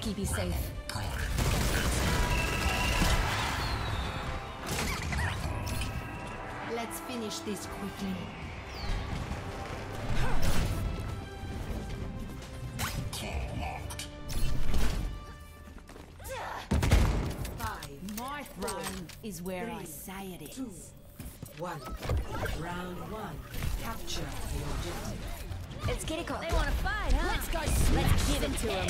keep you safe. Let's finish this quickly. My throne is where I say it is. 2, 1. Round 1. Capture the objective. It's Kiriko. They want to fight, huh? Let's go. Let's give it to them.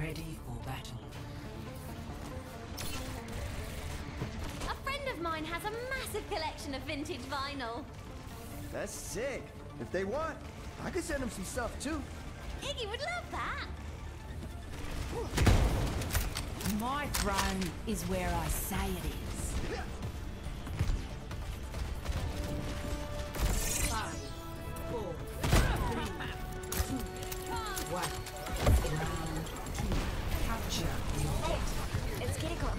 Ready for battle. A friend of mine has a massive collection of vintage vinyl. That's sick. If they want, I could send them some stuff too. Iggy would love that. My throne is where I say it is. 5, 4, 3, 2, 1. Round 2. Capture the objective. Let's get it going.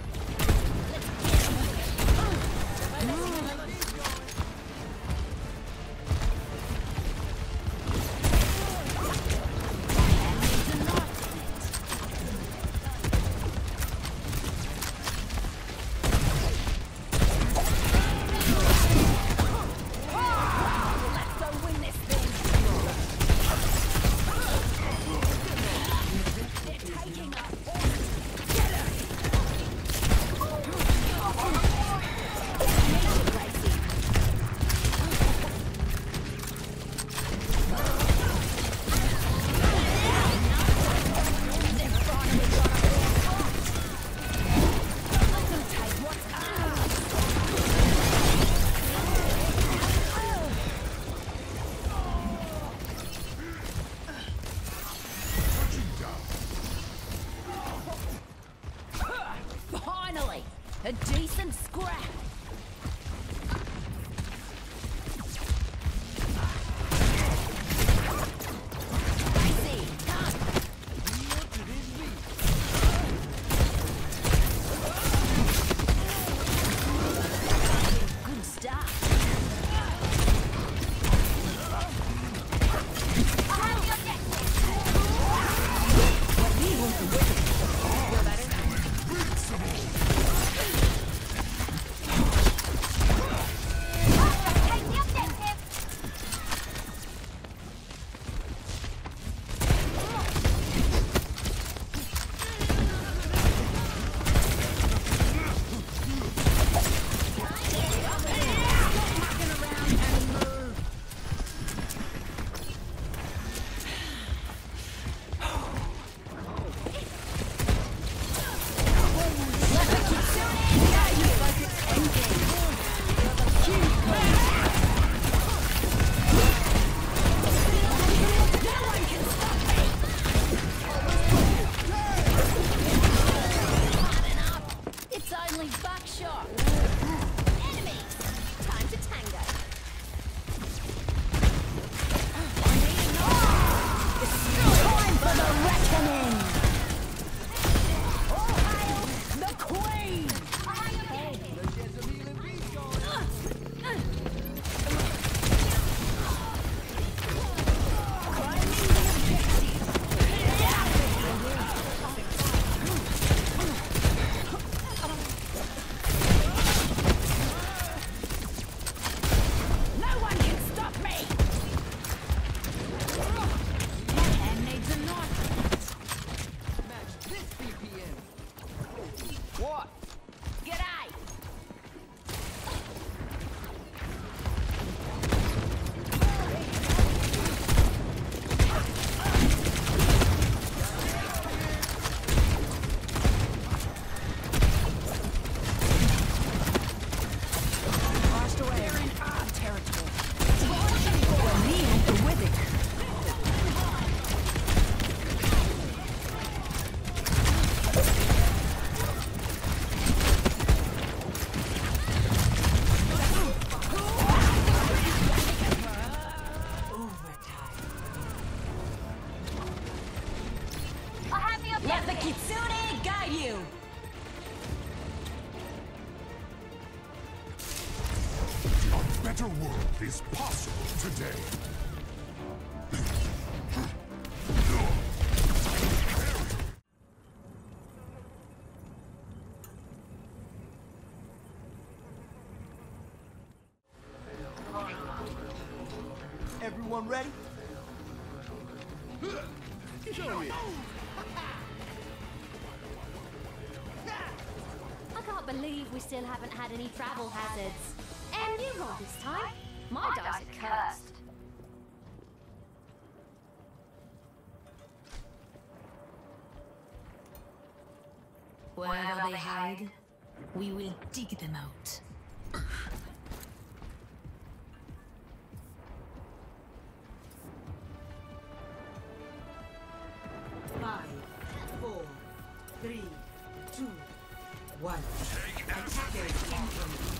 Finally! A decent scrap! Good stuff. It's only buckshot. Enemies! Time to tango. Time for the reckoning! All hail the Queen! No one can stop me! My hand needs a knife. What? G'day! Lost away. They're in our territory. Well, me with it. I have the Let the objective. Kitsune guide you! A better world is possible today. Everyone ready? I can't believe we still haven't had any travel hazards. And you roll this time. My dice are cursed. Wherever they hide, we will dig them out. Five, 4, 3, 2, 1. Attackers incoming.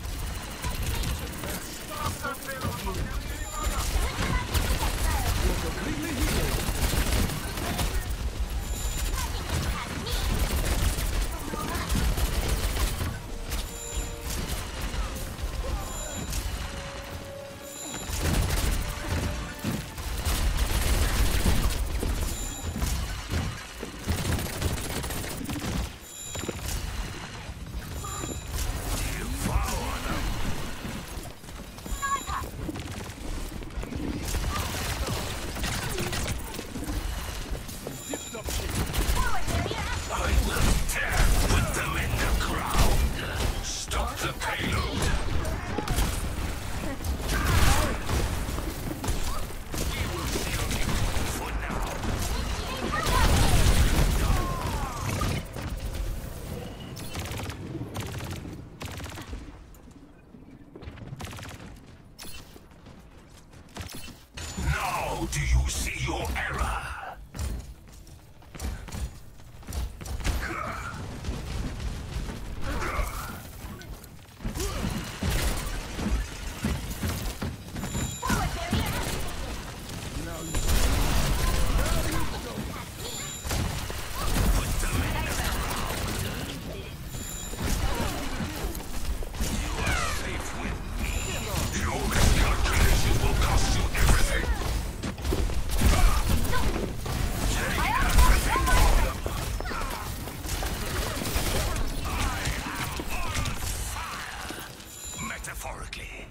Do you see your error? Metaphorically.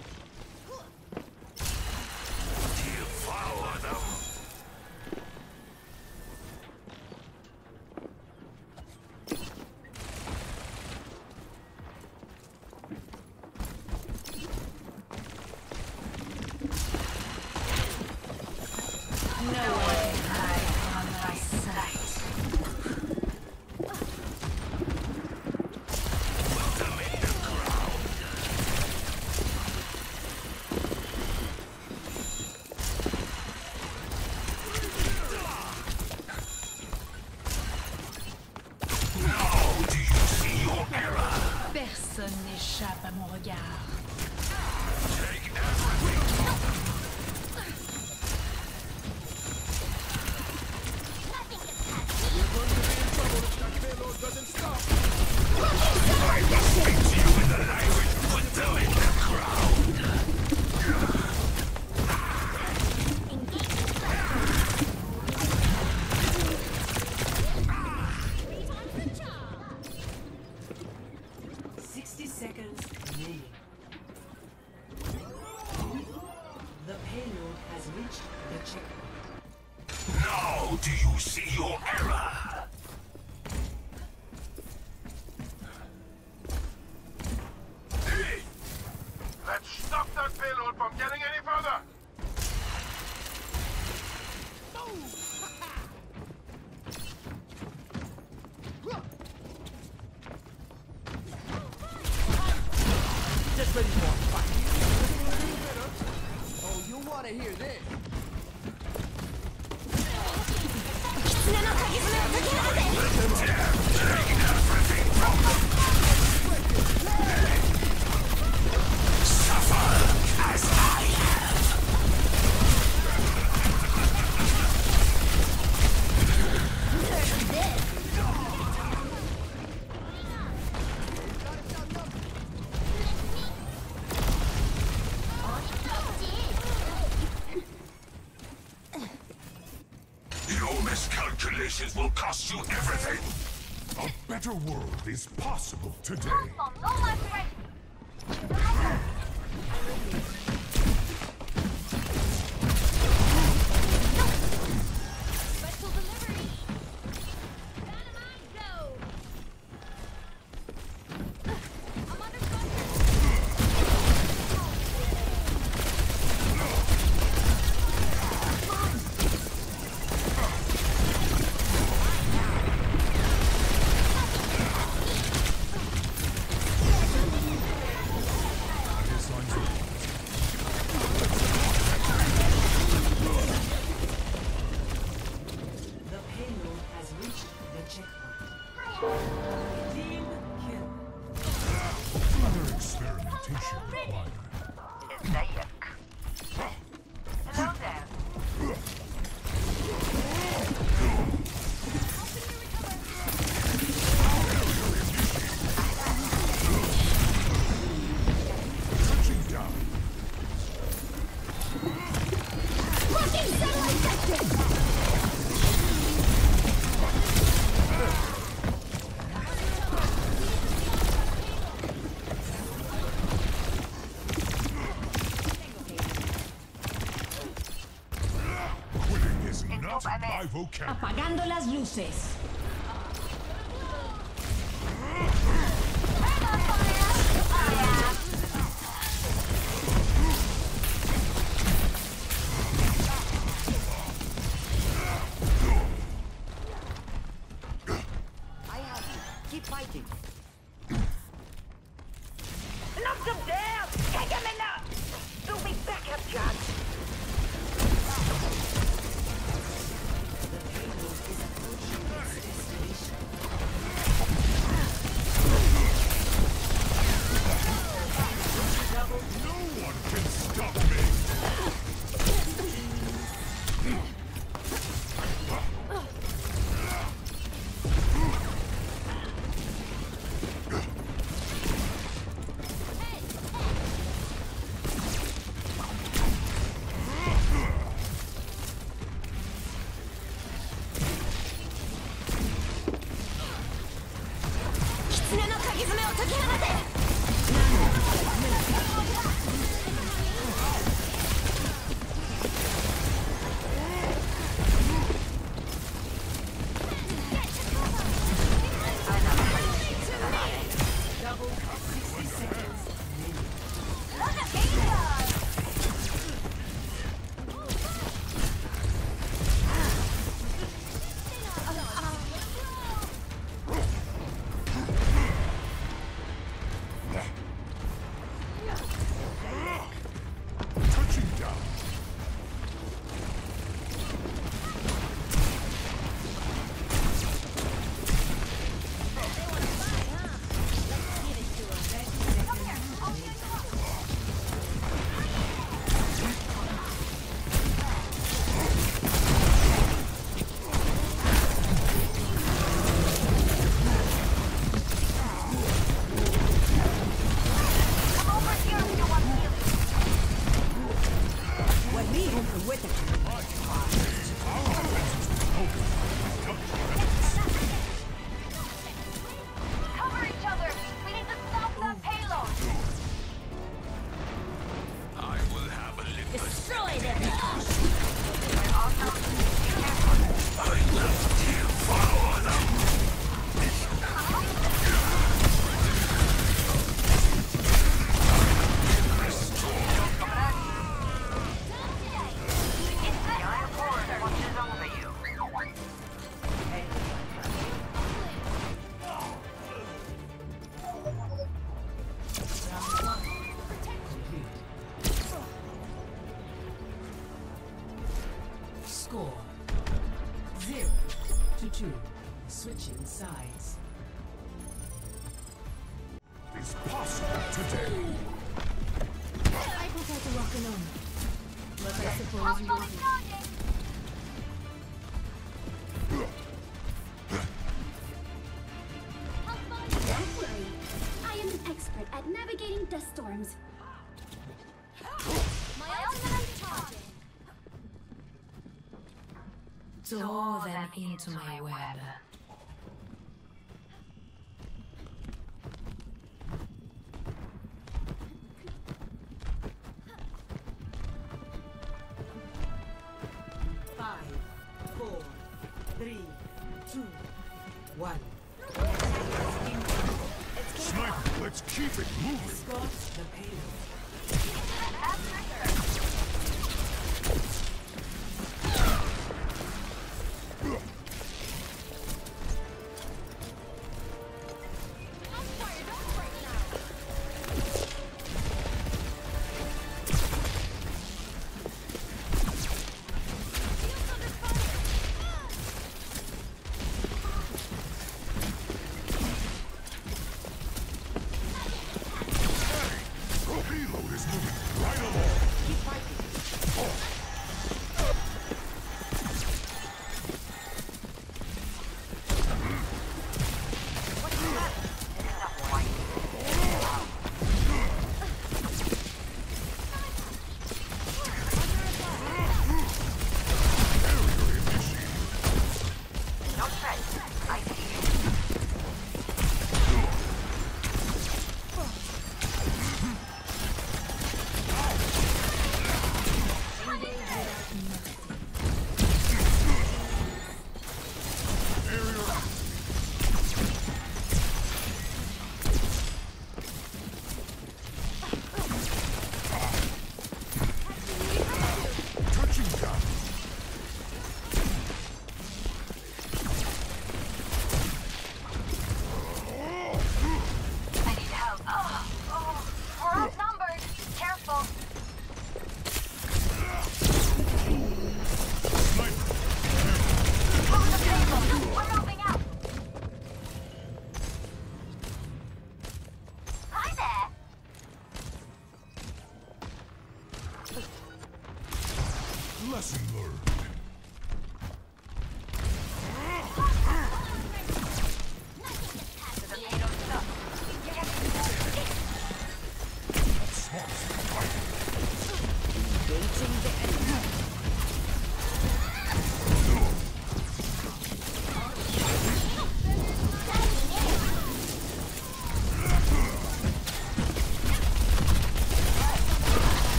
Devour them. No one can hide from my sight. Put them in the ground. Now do you see your error? Personne n'échappe à mon regard. Take everything from them. I must speak to you in the language. Put them in the ground. Seconds remaining. The payload has reached the checkpoint. Now do you see your error? Hey! Let's stop that payload from getting any further! Just ready for a fight. Oh, you wanna hear this? Take everything from them! Suffer as I have! Your miscalculations will cost you everything! A better world is possible today. Special delivery. Dynamite go. I'm under Team kill. Further experimentation required. Hello there. Touching down. Fucking satellite tested! Quitting is not my vocabulary. Apagando las luces. I have you. Keep fighting. Knock them down! Take them in there! There'll be backup shots! The payload is approaching its destination. No one can stop me. Touching down. Cover each other! We need to stop that payload! I will have a little. Destroy them! I will devour them. The Iron Force watches over you. Score 0-2. Switching sides. Is possible today. I prefer to walk alone. But I suppose you want Don't worry. I am an expert at navigating dust storms. My ultimate charging. Draw them into my web. Five, 4, 3, 2, 1. Sniper, let's keep it moving. Escort the payload.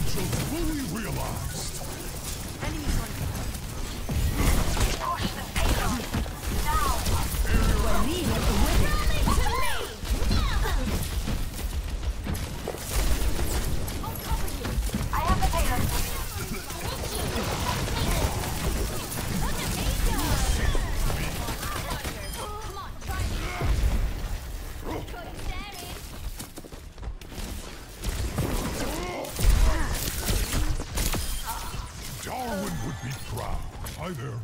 potential fully realized. Enemies on Push the payload. Now. Guanino winning. I have the payload. Darwin would be proud. Hi there.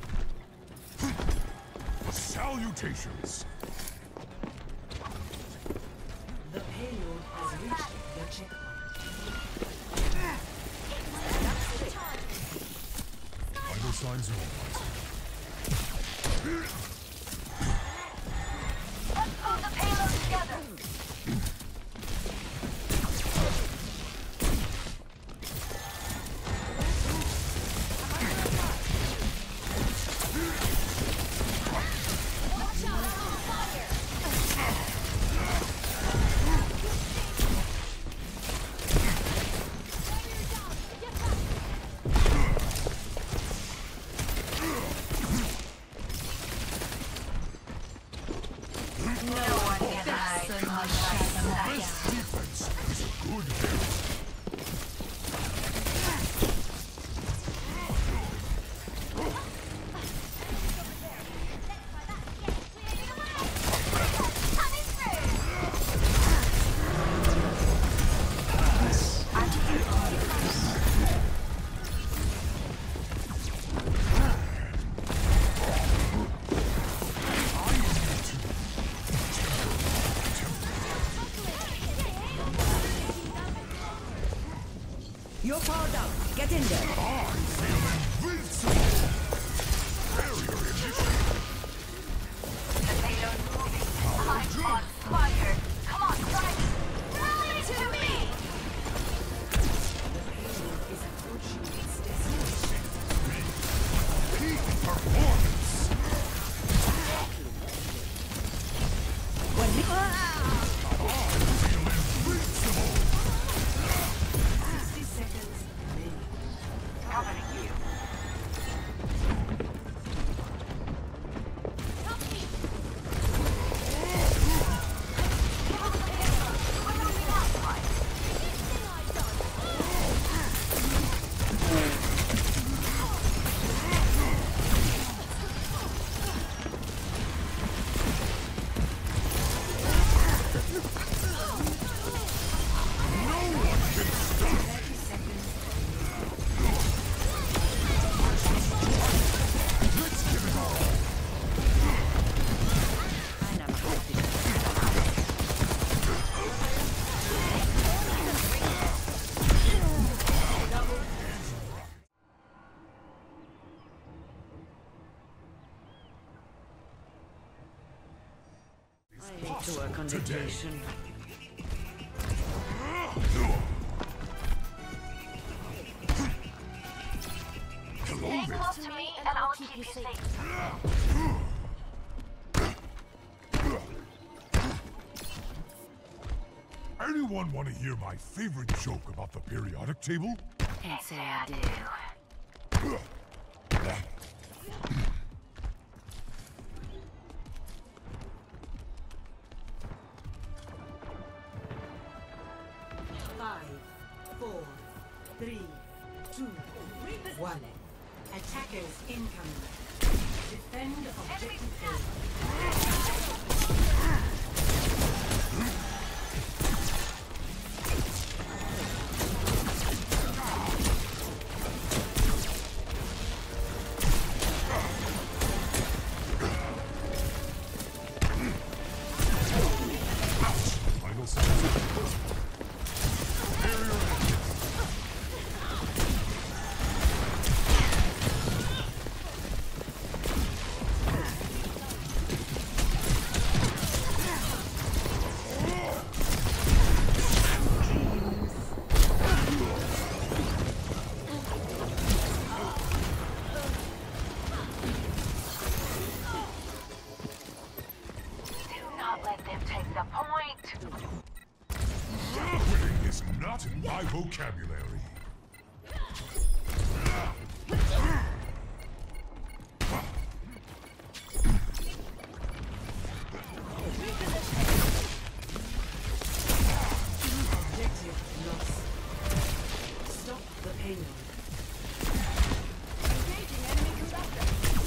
Salutations. The payload has reached the checkpoint. Vital signs normalized. Let's pull the payload together. Defense is a good hit. You're powered up. Get in there. I feel invincible. Barrier initiated. The payload moving. I'm on fire. Come on, try it. Rally to me. The payload is approaching its destination. Peak performance. I feel invincible. 60 seconds remaining. Covering you. I need to work on dictation. Hello Stay there. close to me and I'll keep you safe. Anyone want to hear my favorite joke about the periodic table? Can't say I did. Five, 4, 3, 2, 1. Attackers incoming. Defend objective A. Final seconds. Barrier active. Do not let them take the point. Winning is not in my vocabulary. Lost. Stop the payload. Engaging enemy combatant.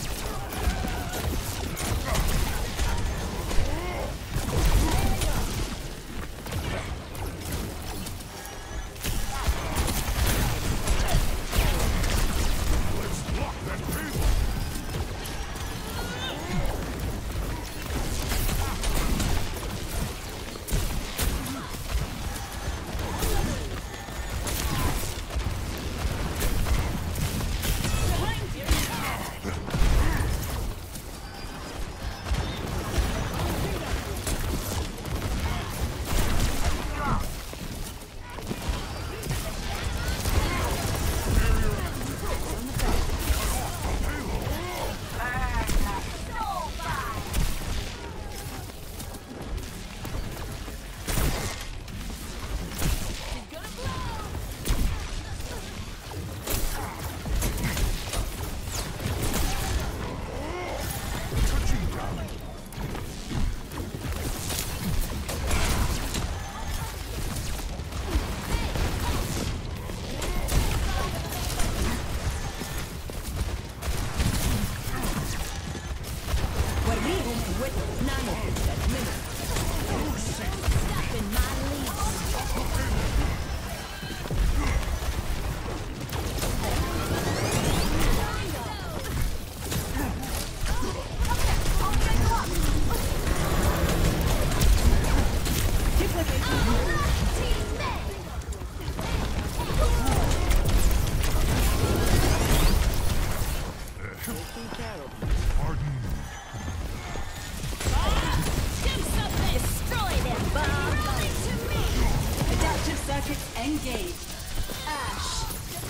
Engage. Ash.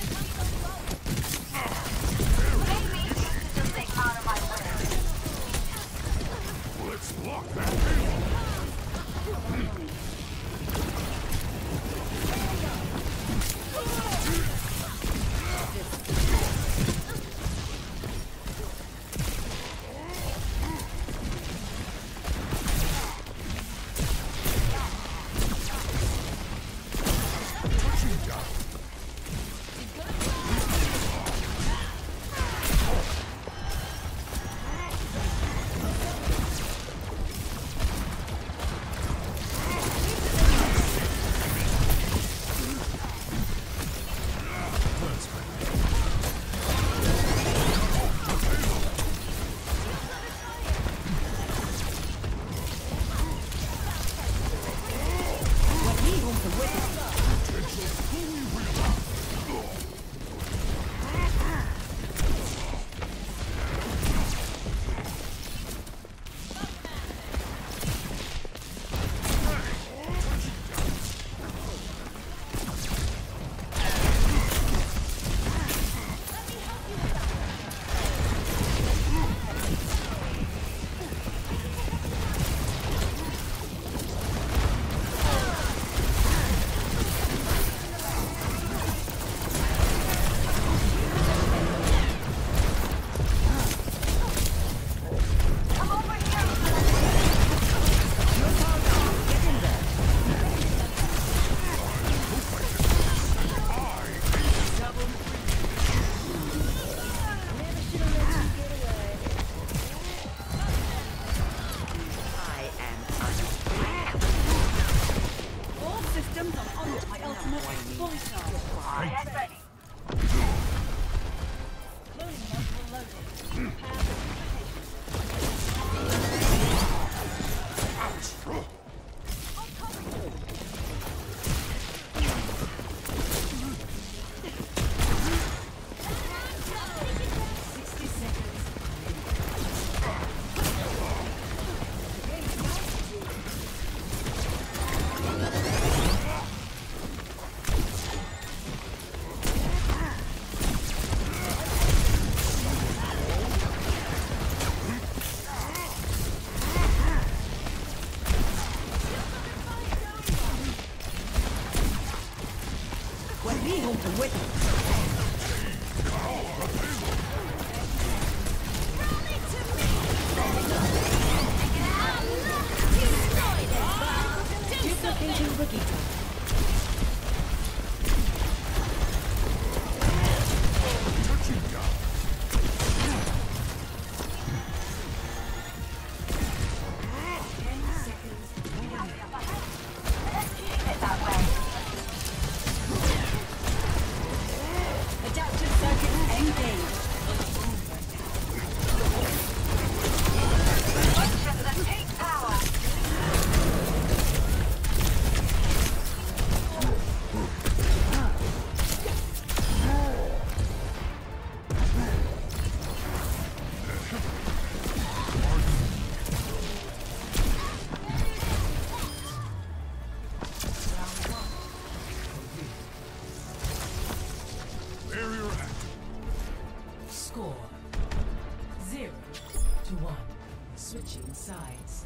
Maybe you should just stay out of my way. Let's block that. sides.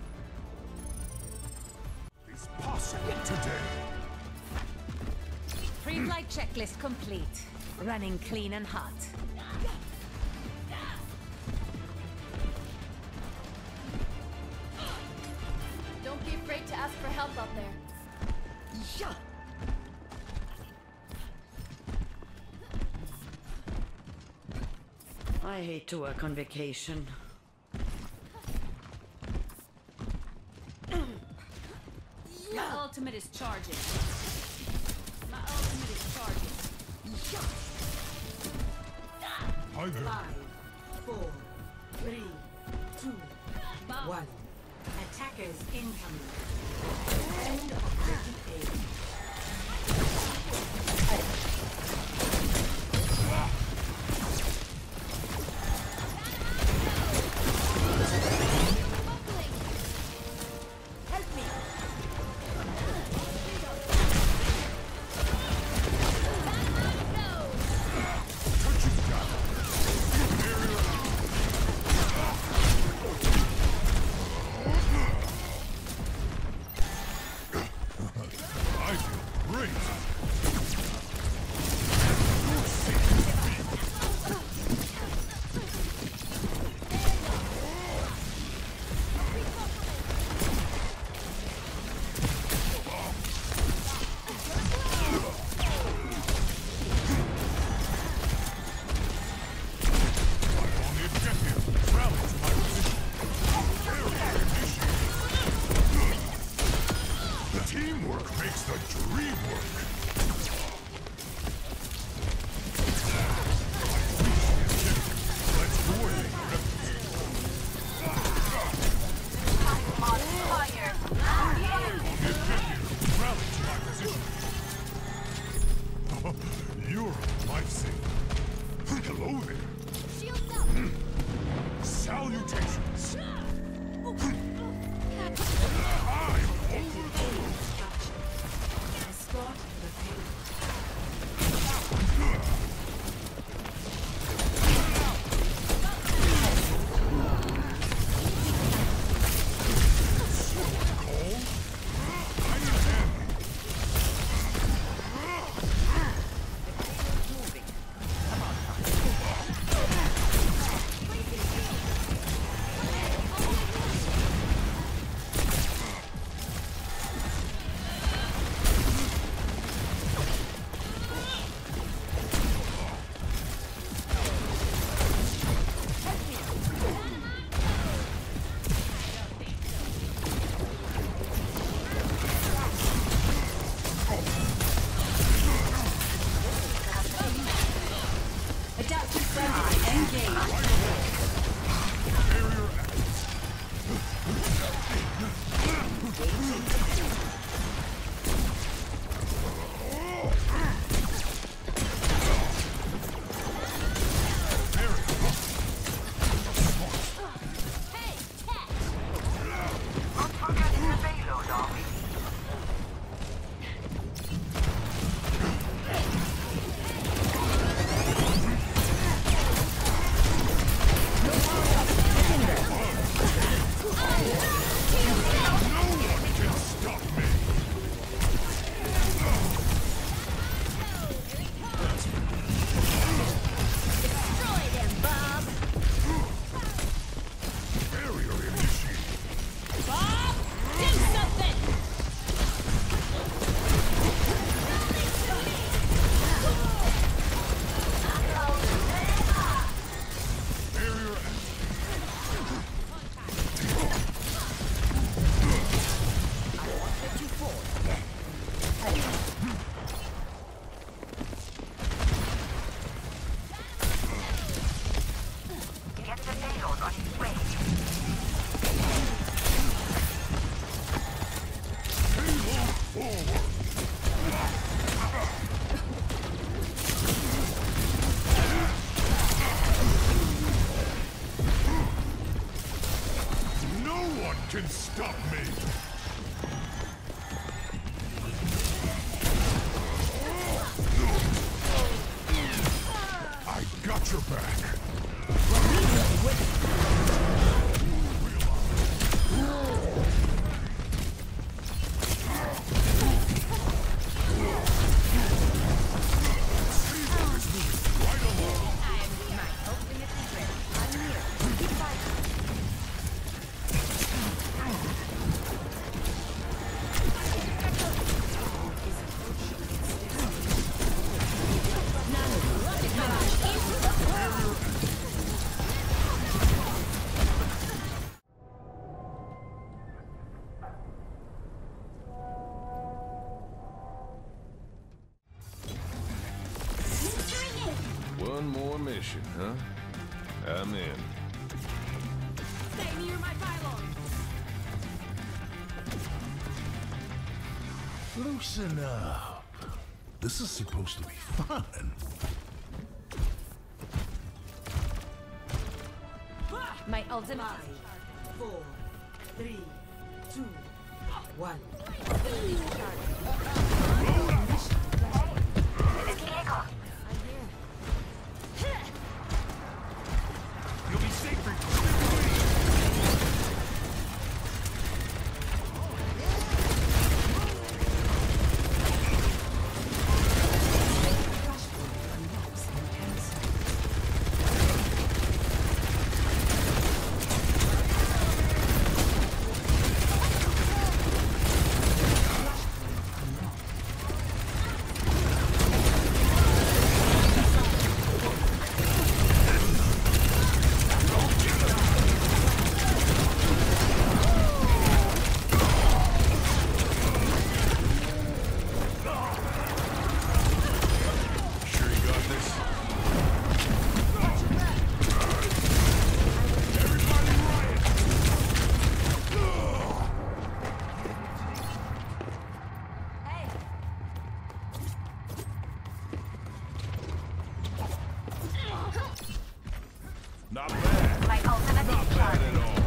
It's possible today. Pre-flight checklist complete. Running clean and hot. Don't be afraid to ask for help out there. I hate to work on vacation. My ultimate is charging. My ultimate is charging. Hi there. 5, 4, 3, 2, 1. Attackers incoming. End of 38. I feel great. On the objective, rally to my position. Area initiated. The teamwork makes the dream work. Let's coordinate I'm on fire. on the objective. Rally to my position. You're a lifesaver. Hello there. Shields up! Salutations. Escort the payload. Adaptive friendly. Engage. Hey, Cat! Not forgetting the payload, are we? Destroy them, Bob! Barrier initiated. Bob! Do something! Barrier activated. Get the payload on its way. Payload forward. No one can stop me. I got your back. One more mission, huh? I'm in. Stay near my pylon. Loosen up. This is supposed to be fun. My ultimate. 5, 4, 3, 2, 1. You'll be safer. Not bad. My ultimate Not is bad charged. at all.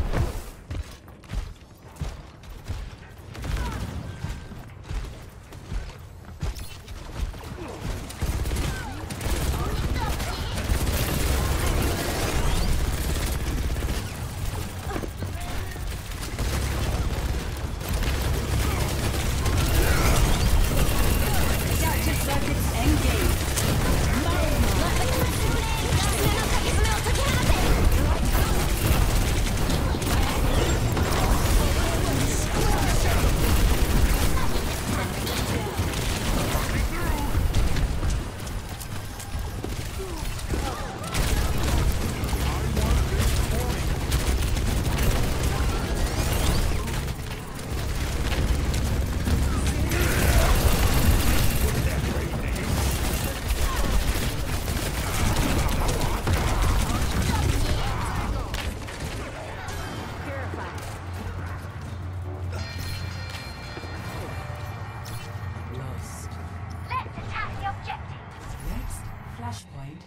Lost. Let's attack the objective. Next, flashpoint.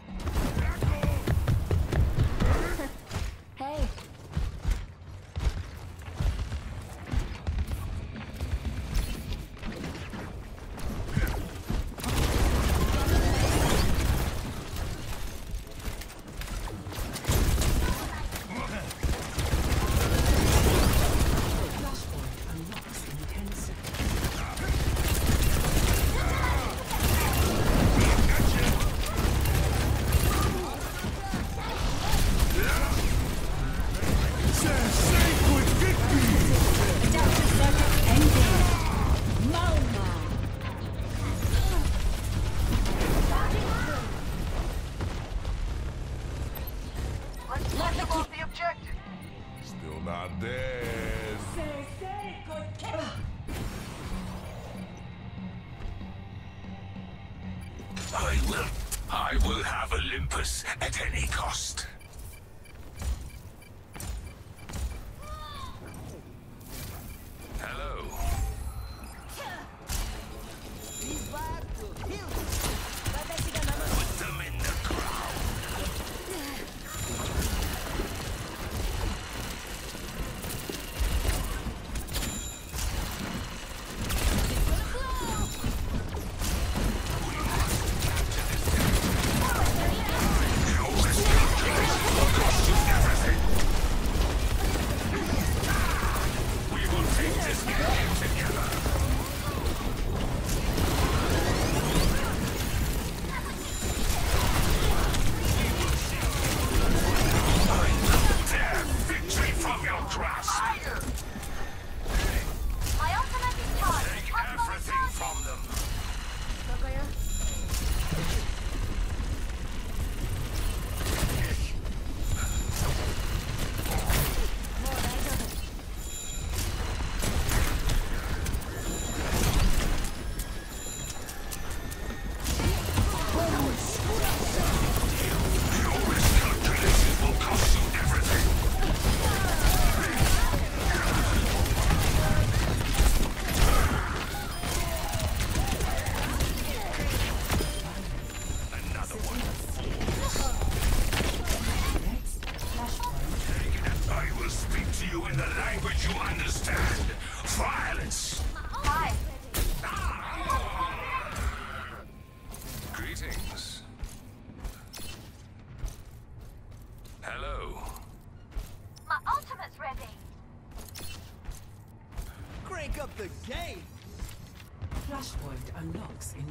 Hey. Flashpoint unlocks in 10 seconds. Safe with victory! Let's push off the objective. Still not dead. I will have Olympus at any cost. Hello. Put them in the ground. Your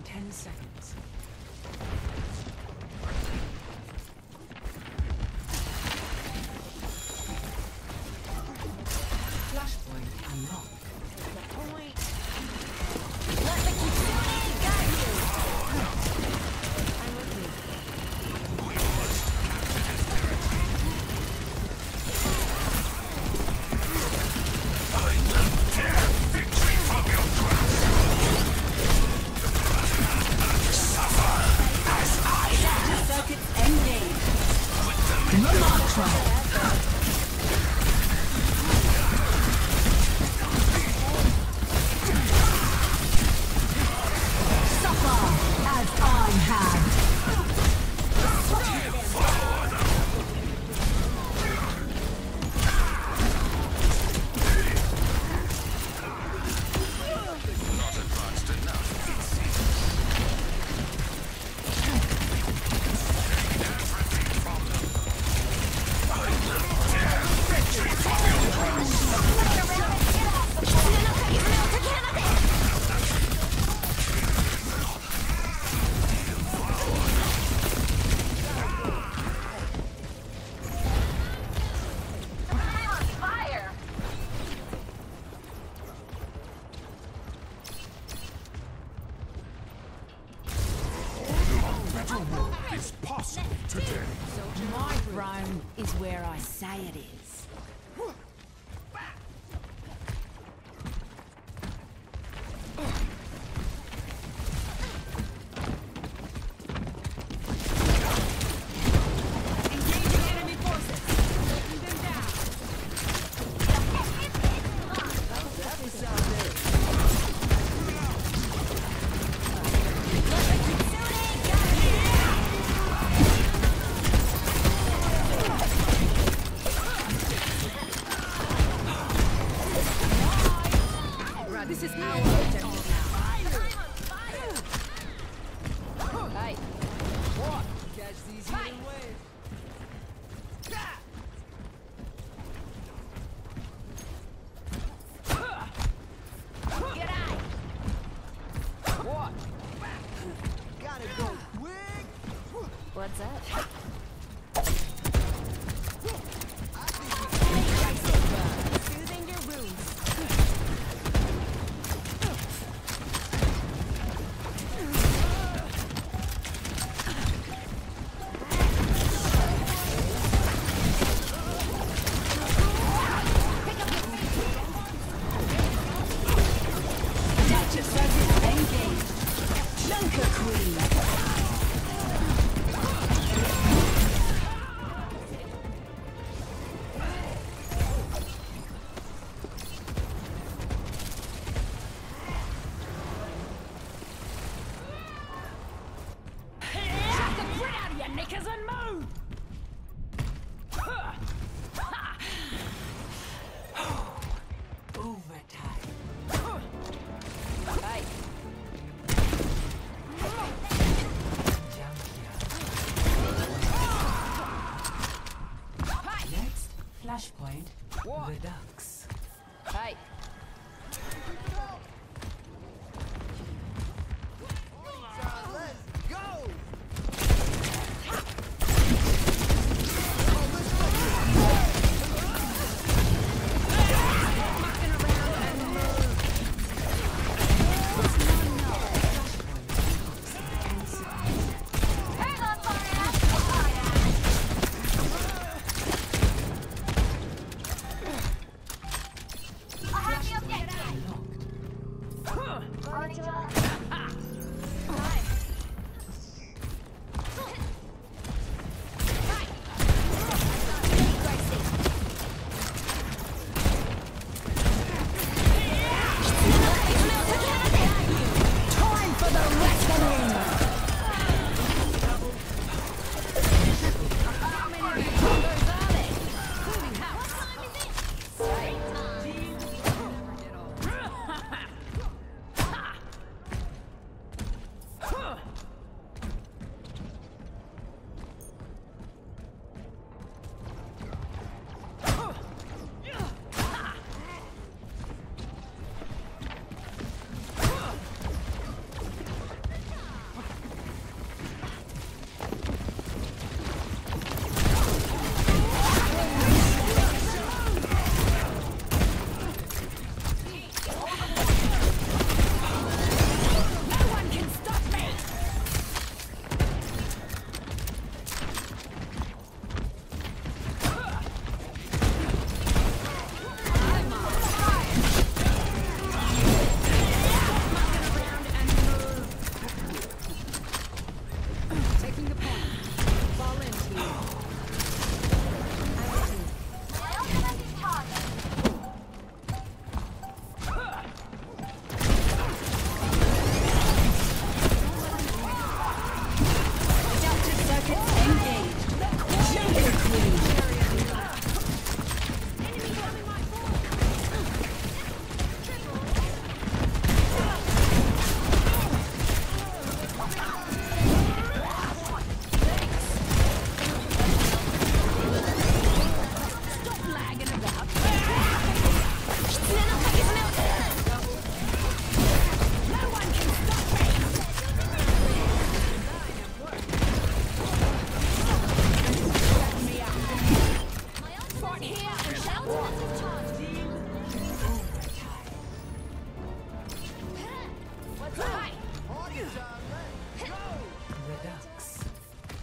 in 10 seconds. Flashpoint unlocked. Let the Kitsune guide you! I'm with you. Circuits engaged. Mantra. Suffer as I have. It's possible today. My throne is where I say it is. Engaging enemy forces. Taking them down. Let the Kitsune guide you! This is our objective now. Hey. What? Catch these healing waves. Get out! What? Gotta go quick! What's up? Soothing your wounds. Adaptive circuits engaged. Junker Queen. Shut the grit out of you, knickers, and move! Overtime. Hey. Next, flashpoint. The Ducks. Hey. Let's go! Hang on, Maria!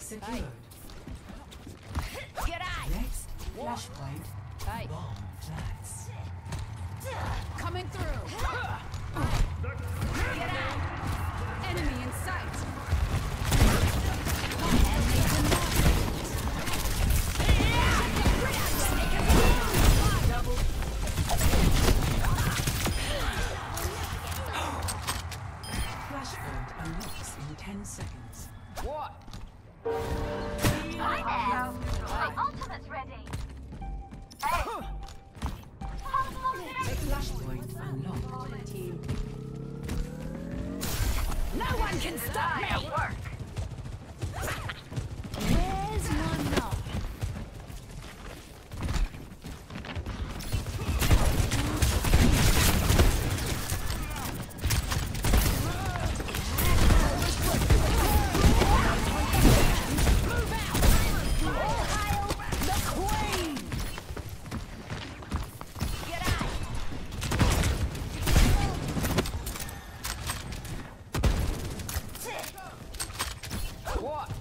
secured. Get out! Next, flashpoint. Hey. Bomb plants. Coming through! Get out! Enemy in sight! Flashpoint unlocks in 10 seconds. What? Hi there. My ultimate's ready. Hey. How long did I Flashpoint unlocked. Team. No one can stop me! work? Where's my knob? Move out! All hail the Queen! Get out! What?